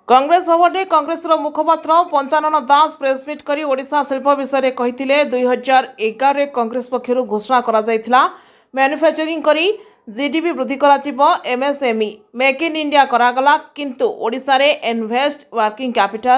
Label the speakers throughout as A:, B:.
A: कांग्रेस भवन में कांग्रेस मुखपात्र पंचानन दास प्रेसमिट कर ओडिशा शिल्प विषय कहते 2011 रे कांग्रेस पक्षर घोषणा करा जायथिला मैन्युफैक्चरिंग करी जीडीपी वृद्धि कराजिबो एमएसएमई मेक इन इंडिया करागला किंतु ओडिशा रे इन्वेस्ट वर्किंग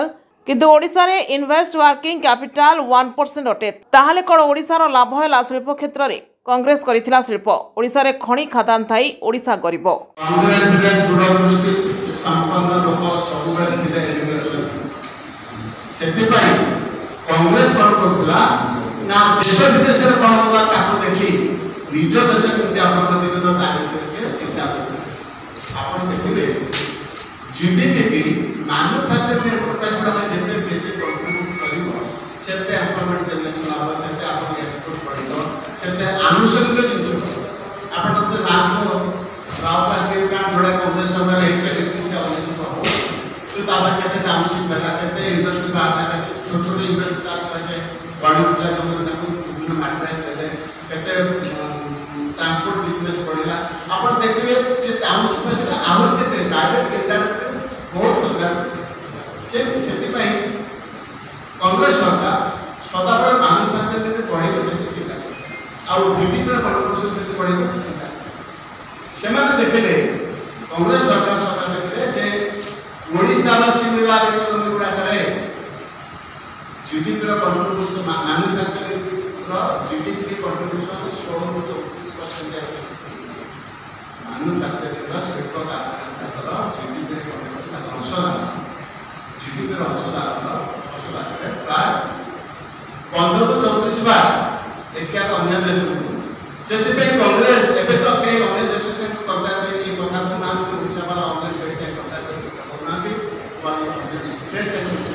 A: कैपिटल 1% अटे ताहाले कोन ओडिशा रो लाभ हैला शिल्प क्षेत्र रे कांग्रेस करिथिला शिल्प ओडिशा रे खणी खादान थाई ओडिशा गरीब
B: कांग्रेस रे दूरदृष्टि संपन्न लोक सबुबे थिले एलिगे अछन सेति पई कांग्रेस कोन करथला ना देश विदेश रे कोन होला ताको देखि निज देश केमति अग्रगति करबा ताके से चिंता करथला आपण देखिबे जीडीपी की मैन्युफैक्चरिंग प्रोडक्ट गुडा जेते बेसी कंट्रीब्यूट करिवो सेते एम्प्लॉयमेंट जनरेशन आबो सेते आपण एक्सपोर्ट पडिलो सेते आनुषंगिक जिंस आपण तो नाम राव पार्टी का जोड़ा कांग्रेस समय रहित डिप्टी ऑफिसर को तो ताबा कहते टाउनशिप बना कहते इंडस्ट्री बाहर कहते छोटे छोटे इंडस्ट्री का से बड़ी उठला जो ताको विभिन्न मात्रा देले कहते ट्रांसपोर्ट बिजनेस पड़िला आपण देखिबे जे टाउनशिप से आवर केते डायरेक्ट इनडायरेक्ट बहुत रोजगार से पई कांग्रेस सरकार सदाबळे मैन्युफैक्चरिंग रे बढ़ाइबो से चिंता आ जीडीपी रे कंट्रीब्यूशन रे बढ़ाइबो से चिंता सेमाने देखले कांग्रेस सरकार देखले जे ओडिशा रा सिमिलर इकोनॉमी गुडा करे जीडीपी रा कंट्रीब्यूशन मैन्युफैक्चरिंग रा जीडीपी कंट्रीब्यूशन 16 ରୁ 34% अछि मैन्युफैक्चरिंग रा शिल्प कारखाना जीडीपी रे कंट्रीब्यूशन अंशदान जीडीपी रा अंशदान रे प्राय 15 ରୁ 34 बार एशिया का अन्य देश सेते कांग्रेस एबे तो कई अन्य देश से कंपेयर करके कथा को नाम तो ओडिशा वाला ऑनलाइन पैसे कंपेयर करके कथा करनांती वाला स्टेट से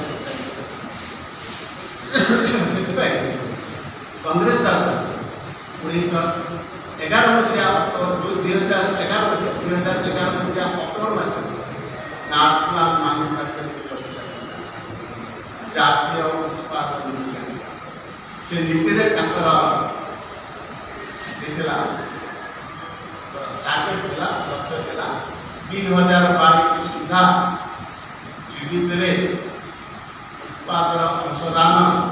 B: सेते कांग्रेस सरकार ओडिशा 11 मसिया अक्टोबर 2011 मसिया अक्टोबर मास नेशनल मैन्युफैक्चरिंग पॉलिसी जातीय उत्पादन से नीति रे ताकर दिला टारगेट दिला लक्ष्य दिला 2022 सुधा जीडीपी रे उत्पादन अंशदान